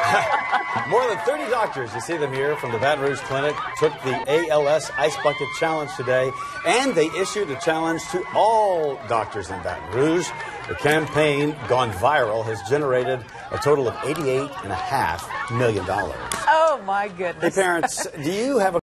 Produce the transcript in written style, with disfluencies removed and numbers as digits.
More than 30 doctors, you see them here from the Baton Rouge Clinic, took the ALS Ice Bucket Challenge today, and they issued a challenge to all doctors in Baton Rouge. The campaign, gone viral, has generated a total of $88.5 million. Oh, my goodness. Hey, parents, do you have a